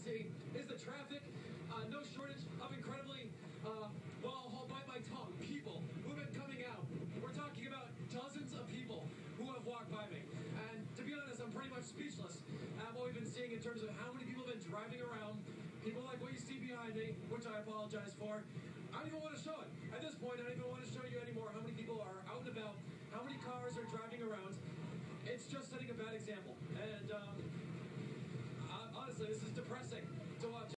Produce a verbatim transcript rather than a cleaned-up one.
see is the traffic. Uh, no shortage of incredibly, uh, well, I'll bite my tongue, people who have been coming out. We're talking about dozens of people who have walked by me. And to be honest, I'm pretty much speechless at what we've been seeing in terms of how many people have been driving around. People like what you see behind me, which I apologize for. I don't even want to show it. At this point, I don't even want to show you anymore how many people are out and about, how many cars are driving around. It's just setting a bad example. And um, honestly, this is depressing to watch.